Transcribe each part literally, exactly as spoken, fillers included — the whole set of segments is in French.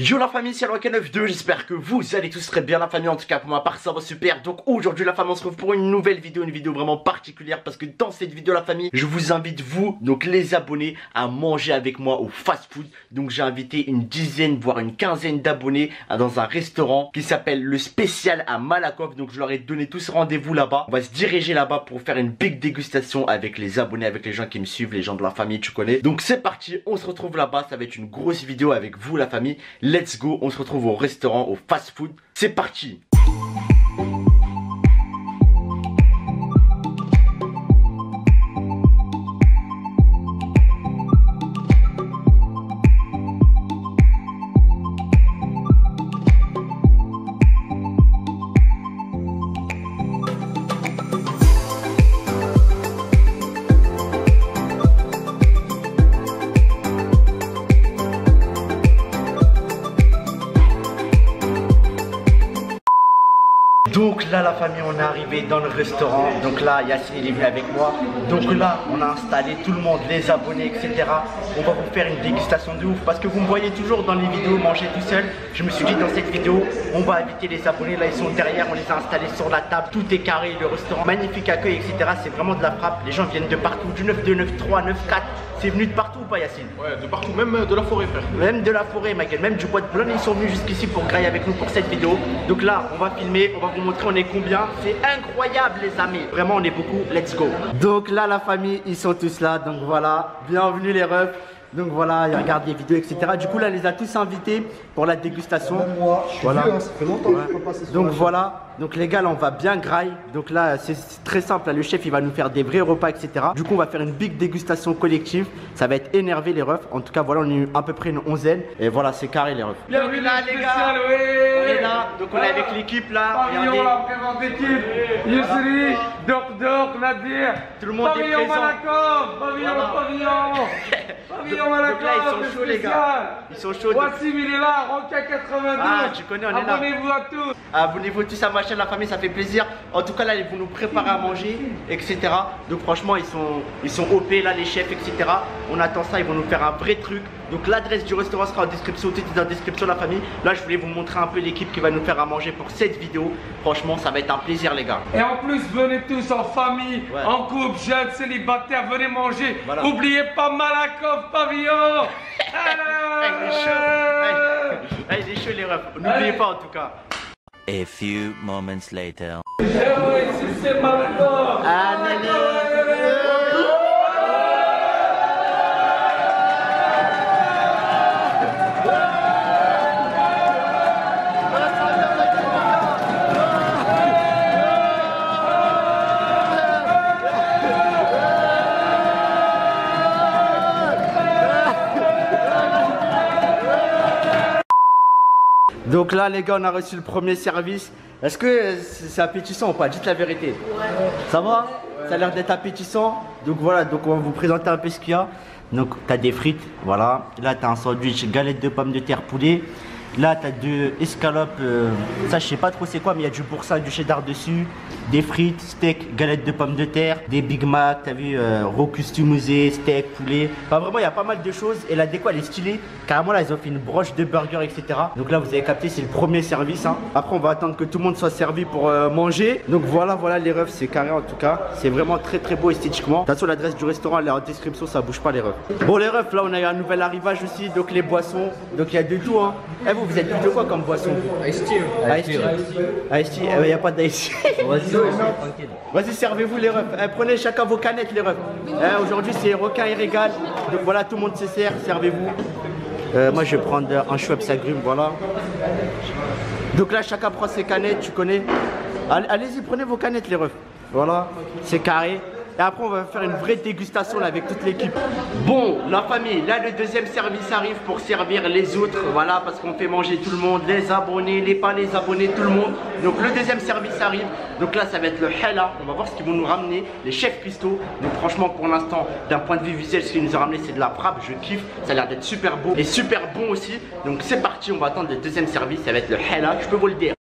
Yo la famille, c'est Rock neuf deux, j'espère que vous allez tous très bien la famille, en tout cas pour ma part ça va super. Donc aujourd'hui la famille on se retrouve pour une nouvelle vidéo, une vidéo vraiment particulière parce que dans cette vidéo la famille, je vous invite vous, donc les abonnés, à manger avec moi au fast food. Donc j'ai invité une dizaine voire une quinzaine d'abonnés dans un restaurant qui s'appelle le Spécial à Malakoff. Donc je leur ai donné tous rendez-vous là-bas, on va se diriger là-bas pour faire une big dégustation avec les abonnés, avec les gens qui me suivent, les gens de la famille tu connais. Donc c'est parti, on se retrouve là-bas, ça va être une grosse vidéo avec vous la famille. Let's go, on se retrouve au restaurant, au fast food. C'est parti. Donc là la famille on est arrivé dans le restaurant. Donc là Yacine il est venu avec moi. Donc là on a installé tout le monde, les abonnés etc. On va vous faire une dégustation de ouf parce que vous me voyez toujours dans les vidéos manger tout seul. Je me suis dit dans cette vidéo on va inviter les abonnés. Là ils sont derrière, on les a installés sur la table. Tout est carré, le restaurant, magnifique accueil etc. C'est vraiment de la frappe, les gens viennent de partout, du neuf deux, neuf trois, neuf quatre. C'est venu de partout ou pas Yacine? Ouais, de partout, même de la forêt frère. Même de la forêt ma gueule, même du bois de Boulogne, ils sont venus jusqu'ici pour grailler avec nous pour cette vidéo. Donc là on va filmer, on va vous montrer on est combien. C'est incroyable les amis, vraiment on est beaucoup, let's go. Donc là la famille, ils sont tous là, donc voilà, bienvenue les refs. Donc voilà, ils regardent des vidéos, et cetera. Du coup, là, on les a tous invités pour la dégustation. Même moi, je suis voilà. vieux, hein, ça fait longtemps que je peux passer sur Donc la voilà, donc les gars, là, on va bien grailler. Donc là, c'est très simple. Là, le chef, il va nous faire des vrais repas, et cetera. Du coup, on va faire une big dégustation collective. Ça va être énervé les refs. En tout cas, voilà, on est à peu près une onzaine. Et voilà, c'est carré les refs. Bienvenue là, les gars. On est là, donc on est avec l'équipe là. Pavillon, la présente d'équipe. Yousri, Doc Doc, Nadir. Tout le monde est Pavillon présent. Malakoff. Pavillon, Voilà. Pavillon. Pavillon Malakoff. Donc là, ils sont chauds les gars. Ils sont chauds. Wassim, il est là. Roca quatre-vingt-douze. Ah, tu connais, on est là. Abonnez-vous à tous. Abonnez-vous tous à ma chaîne la famille, ça fait plaisir. En tout cas là ils vont nous préparer à manger etc. Donc franchement ils sont ils sont O P là les chefs etc. On attend ça, ils vont nous faire un vrai truc. Donc l'adresse du restaurant sera en description, tout est dans la description la famille. Là je voulais vous montrer un peu l'équipe qui va nous faire à manger pour cette vidéo. Franchement ça va être un plaisir les gars. Et en plus venez tous en famille, ouais. en couple, jeunes, célibataires, venez manger. Voilà. Oubliez pas Malakoff, Pavillon. Il est chaud. Ah, il est chaud les refs. N'oubliez pas en tout cas. A few moments later. Eh ouais, c'est Malakoff. Allez, donc là les gars on a reçu le premier service. Est-ce que c'est appétissant ou pas? Dites la vérité. Ouais. Ça va? Ça a l'air d'être appétissant. Donc voilà, donc on va vous présenter un peu ce qu'il y a. Donc tu as des frites, voilà. Là tu as un sandwich galette de pommes de terre poulet. Là tu as deux escalopes, euh, ça je sais pas trop c'est quoi mais il y a du boursin et du cheddar dessus. Des frites, steak, galette de pommes de terre, des Big Mac, t'as vu, euh, raw customisé, steak, poulet. Enfin vraiment il y a pas mal de choses et la déco elle est stylée. Carrément là ils ont fait une broche de burger et cetera. Donc là vous avez capté c'est le premier service hein. Après on va attendre que tout le monde soit servi pour euh, manger. Donc voilà voilà les refs c'est carré en tout cas. C'est vraiment très très beau esthétiquement. De toute façon l'adresse du restaurant elle est en description, ça bouge pas les refs. Bon les refs là on a eu un nouvel arrivage aussi. Donc les boissons, donc il y a de tout hein. Et vous vous êtes plutôt quoi comme boisson? Ice tea. Ice tea. Ice tea. Il n'y a pas d'ice tea. Vas-y, servez-vous les refs. Eh, prenez chacun vos canettes les refs. Eh, aujourd'hui c'est requin et régal. Donc voilà, tout le monde se sert, servez-vous. Euh, moi je vais prendre un Schweppes agrumes, voilà. Donc là chacun prend ses canettes, tu connais. Allez-y, prenez vos canettes les refs. Voilà, c'est carré. Et après on va faire une vraie dégustation là, avec toute l'équipe. Bon la famille, là le deuxième service arrive pour servir les autres. Voilà parce qu'on fait manger tout le monde, les abonnés, les pas les abonnés, tout le monde. Donc le deuxième service arrive. Donc là ça va être le hela. On va voir ce qu'ils vont nous ramener, les chefs cuistots. Donc franchement pour l'instant d'un point de vue visuel ce qu'ils nous ont ramené c'est de la frappe. Je kiffe, ça a l'air d'être super beau et super bon aussi. Donc c'est parti, on va attendre le deuxième service. Ça va être le hela, je peux vous le dire.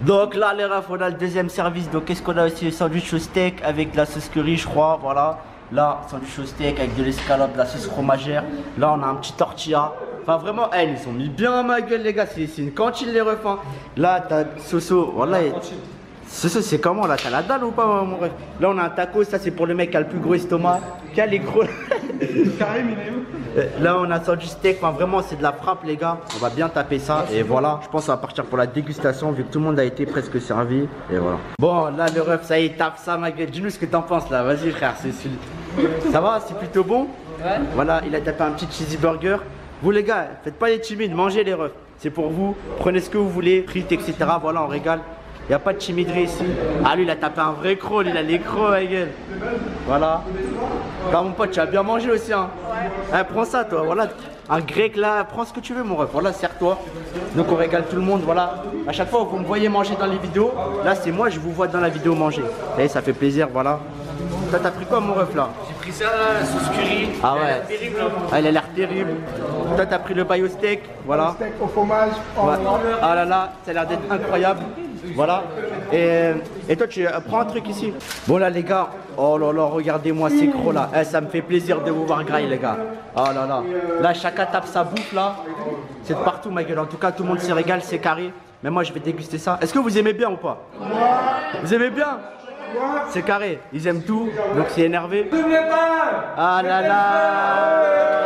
Donc là, les refs, on a le deuxième service. Donc qu'est-ce qu'on a aussi? Le sandwich au steak avec de la sauce curry, je crois. Voilà. Là, sandwich au steak avec de l'escalope, de la sauce fromagère. Là, on a un petit tortilla. Enfin, vraiment, hey, ils sont mis bien à ma gueule, les gars. C'est une cantine, les refs. Hein. Là, t'as Soso. Voilà. Soso, c'est comment là? T'as la dalle ou pas, mon ref? Là, on a un taco. Ça, c'est pour le mec qui a le plus gros estomac. Qui a les gros. Karim, il est où? Là on a ça du steak, enfin, vraiment c'est de la frappe les gars, on va bien taper ça et voilà, je pense qu'on va partir pour la dégustation vu que tout le monde a été presque servi et voilà. Bon là le ref ça y est, tape ça ma gueule, dis-nous ce que t'en penses là, vas-y frère, c'est celui... Ça va, c'est plutôt bon? Ouais. Voilà, il a tapé un petit cheesy burger. Vous les gars, faites pas les timides, mangez les refs, c'est pour vous, prenez ce que vous voulez, frites et cetera. Voilà on régale. Il n'y a pas de timiderie ici. Ah lui il a tapé un vrai crawl, il a les crocs ma gueule. Voilà. Là mon pote tu as bien mangé aussi hein. Ouais. Hein, prends ça toi, voilà. Un grec là, prends ce que tu veux mon ref. Voilà, sers-toi. Donc on régale tout le monde, voilà. À chaque fois vous me voyez manger dans les vidéos, là c'est moi je vous vois dans la vidéo manger. Et ça fait plaisir, voilà. Toi t'as pris quoi mon ref là? J'ai pris ça là, la sauce curry. Ah ouais. Elle a l'air terrible. Ah, elle a l'air terrible. Toi t'as pris le bail au steak, voilà. Steak au fromage. Ouais. Ah là là, ça a l'air d'être incroyable. Voilà. Et, et toi tu euh, prends un truc ici. Bon là les gars, oh là là, regardez-moi ces crocs là. Eh, ça me fait plaisir de vous voir grailler les gars. Oh là là. Là chacun tape sa bouffe là. C'est de partout ma gueule. En tout cas tout le monde se régale, c'est carré. Mais moi je vais déguster ça. Est-ce que vous aimez bien ou pas? Vous aimez bien? C'est carré. Ils aiment tout. Donc c'est énervé. Ah là là.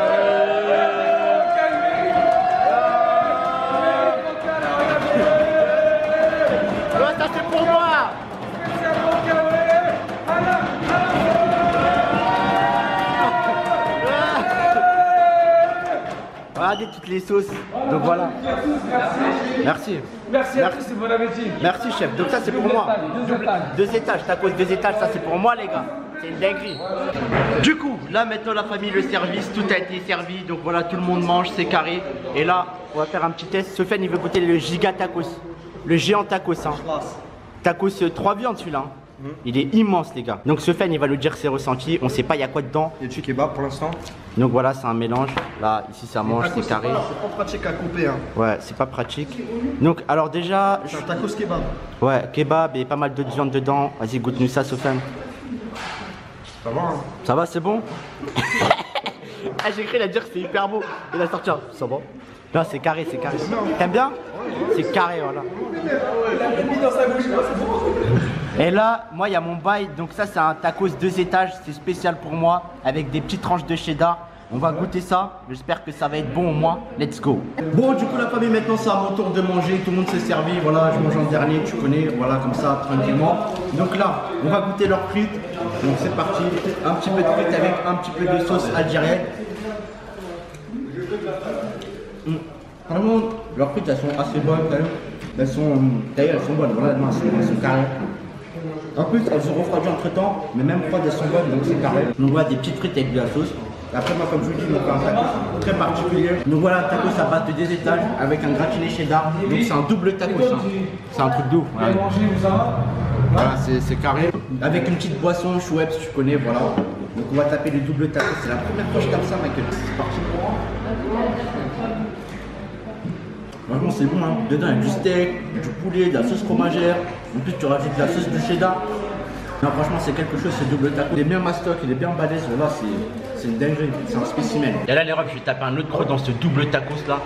Ça c'est pour moi. Regardez toutes les sauces. Donc voilà. Merci. Merci à tous et bon appétit. Merci chef. Donc ça c'est pour moi. Deux étages. Deux étages. Tacos deux étages. Ça c'est pour moi les gars. C'est une dinguerie. Du coup, là maintenant la famille, le service, tout a été servi. Donc voilà, tout le monde mange, c'est carré. Et là, on va faire un petit test. Sofiane il veut goûter le giga tacos. Le géant tacos. Hein. Tacos trois viandes celui-là. Hein. Mmh. Il est immense les gars. Donc Sofiane il va nous dire ses ressentis. On sait pas il y a quoi dedans. Il y a du kebab pour l'instant. Donc voilà, c'est un mélange. Là, ici ça mange, c'est carré. C'est pas pratique à couper. Hein. Ouais, c'est pas pratique. Donc alors déjà. C'est un tacos kebab. Ouais, kebab et pas mal d'autres viandes dedans. Vas-y, goûte-nous ça Sofiane. Ça va hein. Ça va, c'est bon. Ah j'ai cru il a dire que c'est hyper beau. Il a sorti un. Ça va. Non, c'est carré, c'est carré. T'aimes bien? C'est carré, voilà. Et là, moi, il y a mon bail. Donc ça, c'est un tacos deux étages. C'est spécial pour moi, avec des petites tranches de cheddar. On va goûter ça. J'espère que ça va être bon au moins. Let's go. Bon, du coup, la famille, maintenant, c'est à mon tour de manger. Tout le monde s'est servi. Voilà, je mange en dernier, tu connais. Voilà, comme ça, tranquillement. Donc là, on va goûter leurs frites. Donc c'est parti. Un petit peu de frites avec un petit peu de sauce algérienne. Mmh. Vraiment, leurs frites elles sont assez bonnes quand même. Elles sont taillées, elles sont bonnes. Voilà, non, elles sont carrées. En plus, elles sont refroidies entre temps, mais même froides elles sont bonnes, donc c'est carré. Donc voilà, des petites frites avec de la sauce. Après, moi, comme je vous dis, on fait un tacos très particulier. Donc voilà, tacos à base de deux étages avec un gratiné cheddar. Donc c'est un double tacos. Hein. C'est un truc de ouf. Voilà, voilà c'est carré. Avec une petite boisson, Schweppes, tu connais, voilà. Donc on va taper le double tacos. C'est la première fois que je tape ça, Michael. C'est parti. Franchement c'est bon hein, dedans il y a du steak, du poulet, de la sauce fromagère, en plus tu rajoutes de la sauce du cheddar. Non franchement c'est quelque chose ce double taco, il est bien mastoc, il est bien balèze, voilà c'est une dinguerie, c'est un spécimen. Et là les refs je vais taper un autre croc dans ce double tacos là.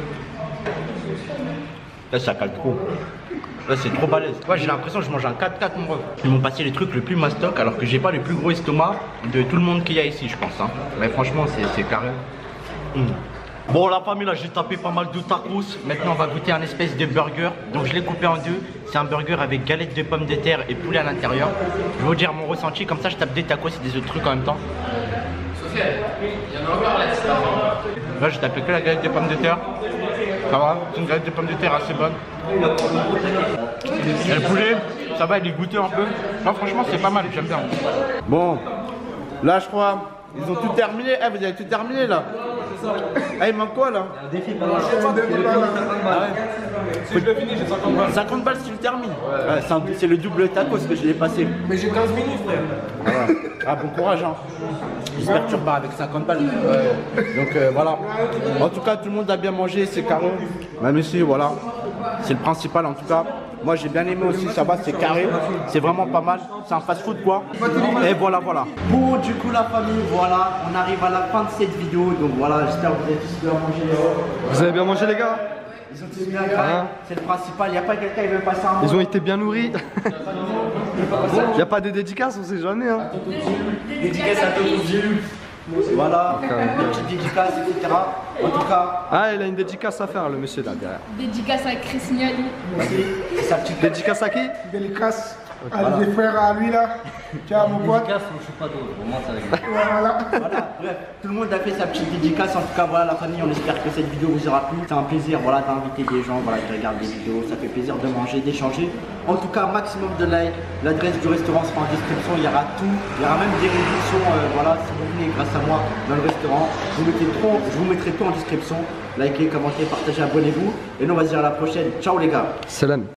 Là ça cale trop, là c'est trop balèze. Ouais j'ai l'impression que je mange un quatre quatre mon ref. Ils m'ont passé les trucs le plus mastoc alors que j'ai pas le plus gros estomac de tout le monde qu'il y a ici je pense hein. Mais franchement c'est carré. Mmh. Bon la famille là j'ai tapé pas mal de tacos. Maintenant on va goûter un espèce de burger. Donc je l'ai coupé en deux. C'est un burger avec galette de pommes de terre et poulet à l'intérieur. Je vais vous dire mon ressenti, comme ça je tape des tacos et des autres trucs en même temps. Sofiane, il y en a encore là. Là j'ai tapé que la galette de pommes de terre. Ça va, c'est une galette de pommes de terre assez bonne. Et le poulet, ça va, il est goûté un peu. Non franchement c'est pas mal, j'aime bien. Bon, là je crois, ils ont tout terminé. Eh vous avez tout terminé là. Ah il manque quoi là? Un défi pour moi. Ah ouais. Si je le finis j'ai cinquante balles. cinquante balles si tu le termines. Ouais. Ouais, c'est le double tacos que je l'ai passé. Mais j'ai quinze minutes frère. Ah, ouais. Ah bon courage hein. J'espère que tu repars avec cinquante balles. Ouais. Donc euh, voilà. En tout cas tout le monde a bien mangé, c'est carré. Même ici voilà. C'est le principal en tout cas. Moi j'ai bien aimé aussi, ça va, c'est carré, c'est vraiment pas mal, c'est un fast food quoi. Et voilà, voilà. Bon, du coup la famille, voilà, on arrive à la fin de cette vidéo, donc voilà, j'espère que vous avez tous bien mangé. Vous avez bien mangé, les gars? Ils ont tous bien gras, Hein c'est le principal, il n'y a pas quelqu'un qui veut passer un mot. Ils ont été bien nourris. Il n'y a pas de dédicaces, on sait jamais. Hein. Dédicace à Toto Dieu. Voilà, petite dédicace, et cetera. En tout cas, Ah, il a une dédicace à faire, le monsieur là derrière. Dédicace à Chris Niali. c'est sa petite Dédicace à qui? Délicace à des frères à lui là. Tiens mon pote. Voilà. Voilà, bref, tout le monde a fait sa petite dédicace. En tout cas, voilà la famille, on espère que cette vidéo vous aura plu. C'est un plaisir, voilà, d'inviter des gens, voilà, qui regardent des vidéos. Ça fait plaisir de manger, d'échanger. En tout cas, maximum de likes. L'adresse du restaurant sera en description. Il y aura tout. Il y aura même des réductions, euh, voilà, si vous venez grâce à moi dans le restaurant. Je vous, mettrai tout, je vous mettrai tout en description. Likez, commentez, partagez, abonnez-vous. Et nous, on va se dire à la prochaine. Ciao les gars. Salam.